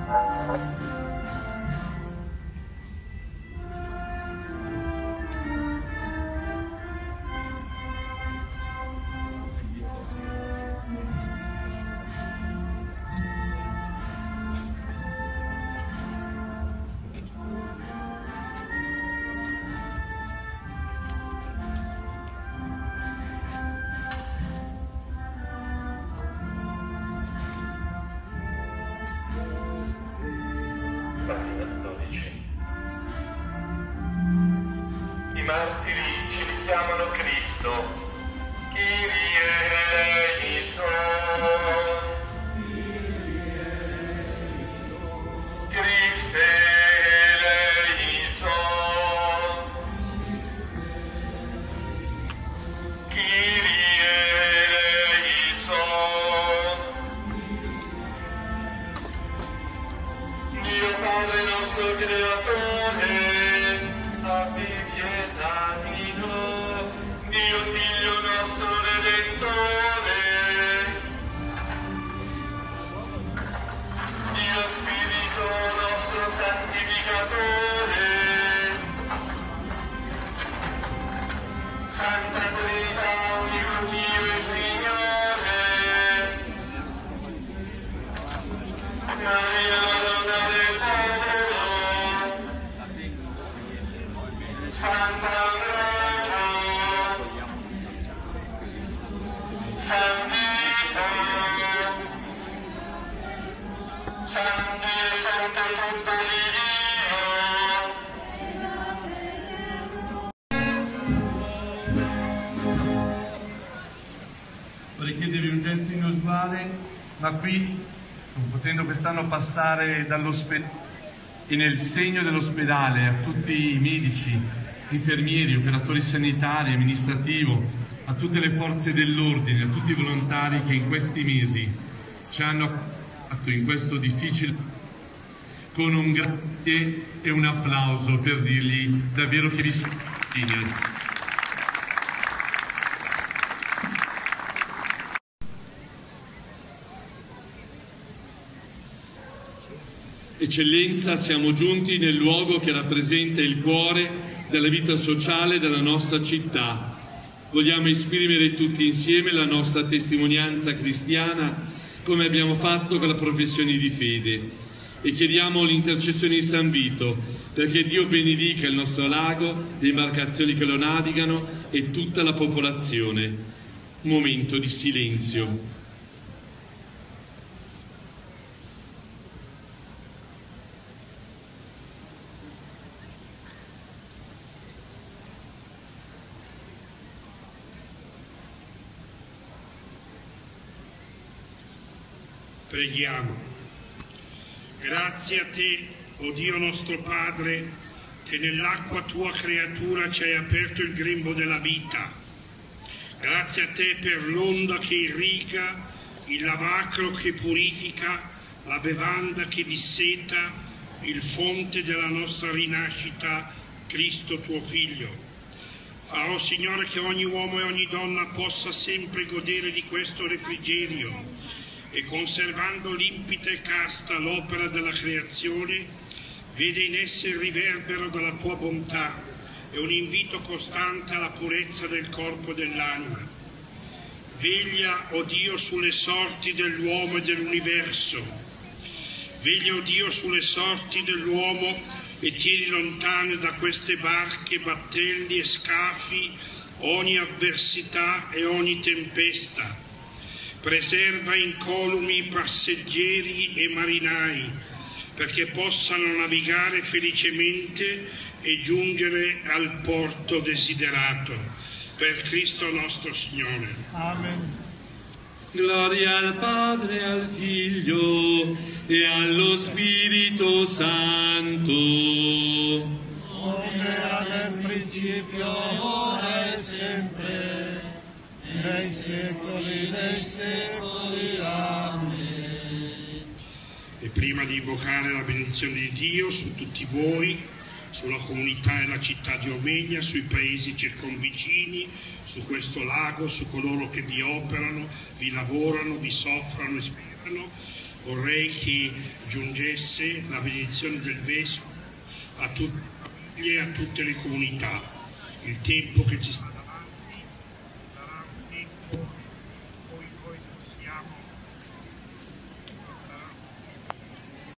I martiri ci richiamano Cristo. Kyrie eleison. Christe eleison. Kyrie eleison. Dio Padre nostro Creatore, abbi pietà di noi. Dio Figlio nostro Redentore, Dio Spirito nostro Santificatore, Santa Trinità, unico Dio e Signore, Maria Madonna del Popolo, Sant'Ambrogio, San Vito, Santi e Sante tutto di Dio. Vorrei chiedervi un gesto inusuale, ma qui, non potendo quest'anno passare dall'ospedale e nel segno dell'ospedale a tutti i medici, infermieri, operatori sanitari, amministrativo, a tutte le forze dell'ordine, a tutti i volontari che in questi mesi ci hanno accompagnato in questo difficile, con un grazie e un applauso per dirgli davvero che vi sottolineo. Eccellenza, siamo giunti nel luogo che rappresenta il cuore della vita sociale della nostra città. Vogliamo esprimere tutti insieme la nostra testimonianza cristiana come abbiamo fatto con la professione di fede e chiediamo l'intercessione di San Vito perché Dio benedica il nostro lago, le imbarcazioni che lo navigano e tutta la popolazione. Un momento di silenzio. Preghiamo. Grazie a te, o Dio nostro Padre, che nell'acqua tua creatura ci hai aperto il grembo della vita. Grazie a te per l'onda che irriga, il lavacro che purifica, la bevanda che disseta, il fonte della nostra rinascita, Cristo tuo Figlio. Farò, Signore, che ogni uomo e ogni donna possa sempre godere di questo refrigerio e conservando limpida e casta l'opera della creazione, vede in esse il riverbero della tua bontà e un invito costante alla purezza del corpo e dell'anima. Veglia, o Dio, sulle sorti dell'uomo e dell'universo. Veglia, o Dio, sulle sorti dell'uomo e tieni lontane da queste barche, battelli e scafi ogni avversità e ogni tempesta. Preserva incolumi passeggeri e marinai, perché possano navigare felicemente e giungere al porto desiderato. Per Cristo nostro Signore. Amen. Gloria al Padre, al Figlio e allo Spirito Santo. Come era nel principio, ora e sempre, nei secoli dei secoli. Amen. E prima di invocare la benedizione di Dio su tutti voi, sulla comunità e la città di Omegna, sui paesi circonvicini, su questo lago, su coloro che vi operano, vi lavorano, vi soffrono e sperano, vorrei che giungesse la benedizione del Vescovo a tutti e a tutte le comunità. Il tempo che ci sta